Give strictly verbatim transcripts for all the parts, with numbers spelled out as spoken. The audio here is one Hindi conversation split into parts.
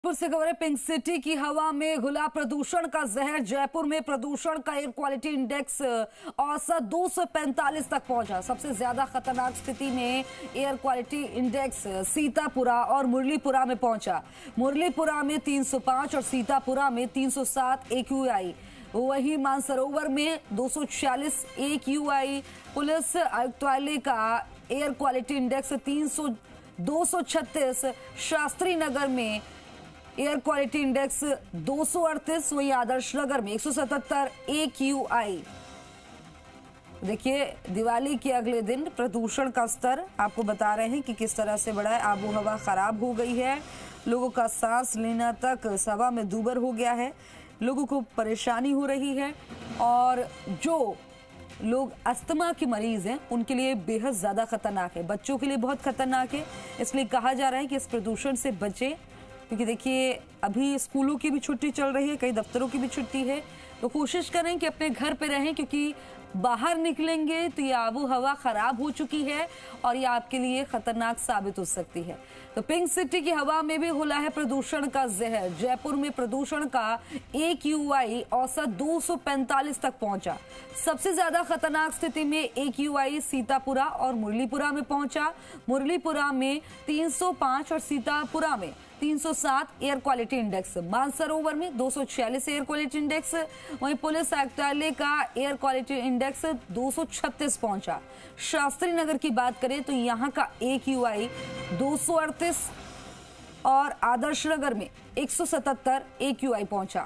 जयपुर से खबर है। पिंक सिटी की हवा में घुला प्रदूषण का जहर। जयपुर में प्रदूषण का एयर क्वालिटी इंडेक्स औसत दो सौ पैंतालीस तक पहुंचा। सबसे ज्यादा खतरनाक स्थिति में एयर क्वालिटी इंडेक्स सीतापुरा और मुरलीपुरा में पहुंचा। मुरलीपुरा में तीन सौ पाँच और सीतापुरा में तीन सौ सात एक्यूआई। वहीं मानसरोवर में दो सौ छियालीस एक्यूआई। पुलिस आयुक्तालय का एयर क्वालिटी इंडेक्स तीन सौ दो सौ छत्तीस। शास्त्री नगर में एयर क्वालिटी इंडेक्स दो सौ अड़तीस। वहीं आदर्श नगर में एक सौ सतहत्तर एक्यूआई। देखिए, दिवाली के अगले दिन प्रदूषण का स्तर आपको बता रहे हैं कि किस तरह से बढ़ा है। आबो हवा खराब हो गई है, लोगों का सांस लेना तक हवा में दूबर हो गया है, लोगों को परेशानी हो रही है। और जो लोग अस्थमा के मरीज हैं उनके लिए बेहद ज्यादा खतरनाक है, बच्चों के लिए बहुत खतरनाक है। इसलिए कहा जा रहा है कि इस प्रदूषण से बचें, क्योंकि देखिए अभी स्कूलों की भी छुट्टी चल रही है, कई दफ्तरों की भी छुट्टी है। तो कोशिश करें कि अपने घर पे रहें, क्योंकि बाहर निकलेंगे तो ये आबो हवा खराब हो चुकी है और ये आपके लिए खतरनाक साबित हो सकती है। तो पिंक सिटी की हवा में भी घुला है प्रदूषण का जहर। जयपुर में प्रदूषण का एक्यूआई औसत दो सौ पैंतालीस तक पहुंचा। सबसे ज्यादा खतरनाक स्थिति में एक्यूआई सीतापुरा और मुरलीपुरा में पहुंचा। मुरलीपुरा में तीन सौ पाँच और सीतापुरा में तीन सौ सात एयर क्वालिटी इंडेक्स। मानसरोवर में दो सौ छियालीस एयर क्वालिटी इंडेक्स। वहीं पुलिस आयुक्तालय का एयर क्वालिटी इंडेक्स दो सौ छत्तीस पहुंचा। शास्त्री नगर की बात करें तो यहां का एक्यूआई दो सौ अड़तीस और आदर्श नगर में एक सौ सतहत्तर एक्यूआई पहुंचा।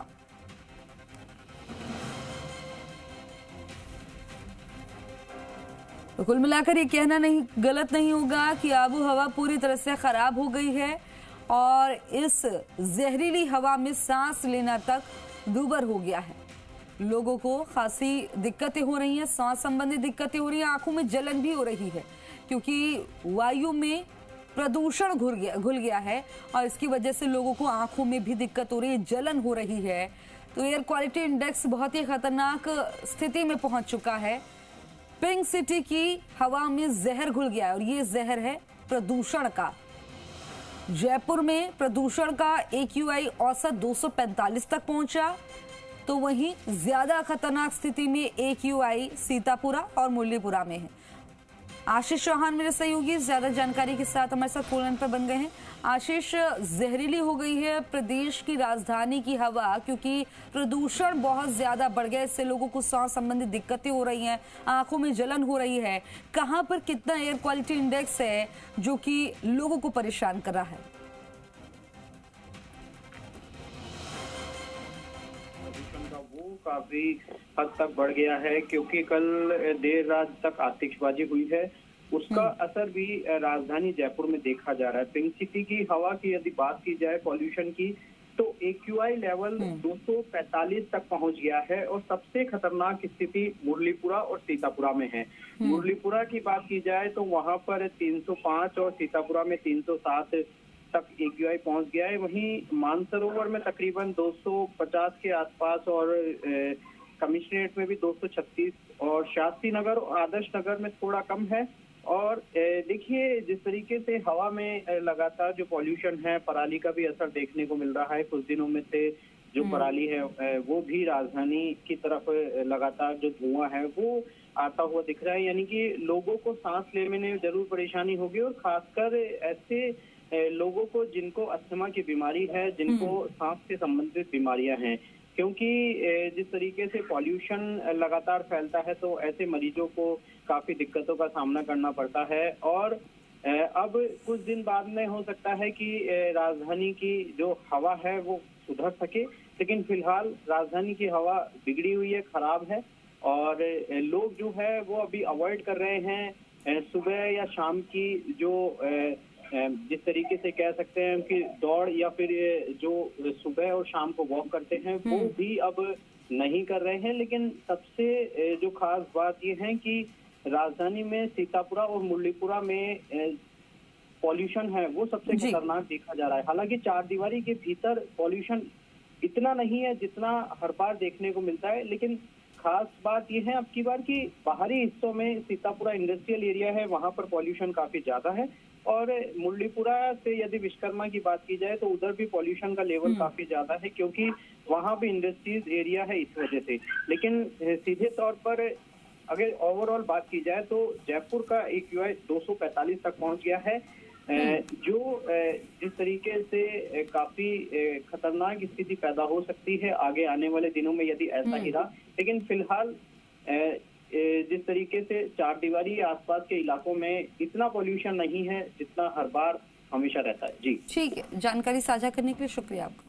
तो कुल मिलाकर ये कहना नहीं गलत नहीं होगा कि आबो हवा पूरी तरह से खराब हो गई है और इस जहरीली हवा में सांस लेना तक दूभर हो गया है। लोगों को खासी दिक्कतें हो रही हैं, सांस संबंधी दिक्कतें हो रही हैं, आंखों में जलन भी हो रही है, क्योंकि वायु में प्रदूषण घुल गया घुल गया है और इसकी वजह से लोगों को आंखों में भी दिक्कत हो रही है, जलन हो रही है। तो एयर क्वालिटी इंडेक्स बहुत ही खतरनाक स्थिति में पहुंच चुका है। पिंक सिटी की हवा में जहर घुल गया है और ये जहर है प्रदूषण का। जयपुर में प्रदूषण का एक्यूआई औसत दो सौ पैंतालीस तक पहुंचा, तो वहीं ज्यादा खतरनाक स्थिति में एक्यूआई सीतापुरा और मुरलीपुरा में है। आशीष चौहान मेरे सहयोगी ज्यादा जानकारी के साथ हमारे साथ फोन लाइन पर बन गए हैं। आशीष, जहरीली हो गई है प्रदेश की राजधानी की हवा, क्योंकि प्रदूषण बहुत ज्यादा बढ़ गया, इससे लोगों को सांस संबंधी दिक्कतें हो रही हैं, आंखों में जलन हो रही है। कहां पर कितना एयर क्वालिटी इंडेक्स है जो कि लोगों को परेशान कर रहा है? वो काफी हद तक बढ़ गया है, क्योंकि कल देर रात तक आतिशबाजी हुई है, उसका असर भी राजधानी जयपुर में देखा जा रहा है। पिंक सिटी की हवा की यदि बात की जाए पॉल्यूशन की, तो एक्यूआई लेवल दो सौ पैंतालीस तक पहुंच गया है और सबसे खतरनाक स्थिति मुरलीपुरा और सीतापुरा में है। मुरलीपुरा की बात की जाए तो वहां पर तीन सौ पाँच और सीतापुरा में तीन सौ सात तक एक्यूआई पहुंच गया है। वहीं मानसरोवर में तकरीबन दो सौ पचास के आसपास और कमिश्नरेट में भी दो सौ छत्तीस और शास्त्री नगर और आदर्श नगर में थोड़ा कम है। और देखिए, जिस तरीके से हवा में लगातार जो पॉल्यूशन है, पराली का भी असर देखने को मिल रहा है। कुछ दिनों में से जो पराली है वो भी राजधानी की तरफ लगातार जो धुआं है वो आता हुआ दिख रहा है, यानी कि लोगों को सांस लेने में जरूर परेशानी होगी। और खासकर ऐसे लोगों को जिनको अस्थमा की बीमारी है, जिनको सांस से संबंधित बीमारियां हैं, क्योंकि जिस तरीके से पॉल्यूशन लगातार फैलता है तो ऐसे मरीजों को काफी दिक्कतों का सामना करना पड़ता है। और अब कुछ दिन बाद में हो सकता है कि राजधानी की जो हवा है वो सुधर सके, लेकिन फिलहाल राजधानी की हवा बिगड़ी हुई है, खराब है। और लोग जो है वो अभी अवॉइड कर रहे हैं सुबह या शाम की जो जिस तरीके से कह सकते हैं कि दौड़ या फिर जो सुबह और शाम को वॉक करते हैं वो भी अब नहीं कर रहे हैं। लेकिन सबसे जो खास बात ये है कि राजधानी में सीतापुरा और मुरलीपुरा में पॉल्यूशन है वो सबसे खतरनाक देखा जा रहा है। हालांकि चार दीवारी के भीतर पॉल्यूशन इतना नहीं है जितना हर बार देखने को मिलता है, लेकिन खास बात यह है अब की बार की बाहरी हिस्सों में सीतापुरा इंडस्ट्रियल एरिया है, वहां पर पॉल्यूशन काफी ज्यादा है। और मुरलीपुरा से यदि विश्वकर्मा की बात की जाए तो उधर भी पॉल्यूशन का लेवल काफी ज्यादा है, क्योंकि वहां भी इंडस्ट्रीज एरिया है इस वजह से। लेकिन सीधे तौर पर अगर ओवरऑल बात की जाए तो जयपुर का एक्यूआई दो सौ पैंतालीस तक पहुंच गया है, जो जिस तरीके से काफी खतरनाक स्थिति पैदा हो सकती है आगे आने वाले दिनों में यदि ऐसा ही रहा। लेकिन फिलहाल जिस तरीके से चार दीवारी आसपास के इलाकों में इतना पॉल्यूशन नहीं है जितना हर बार हमेशा रहता है। जी ठीक है, जानकारी साझा करने के लिए शुक्रिया आपका।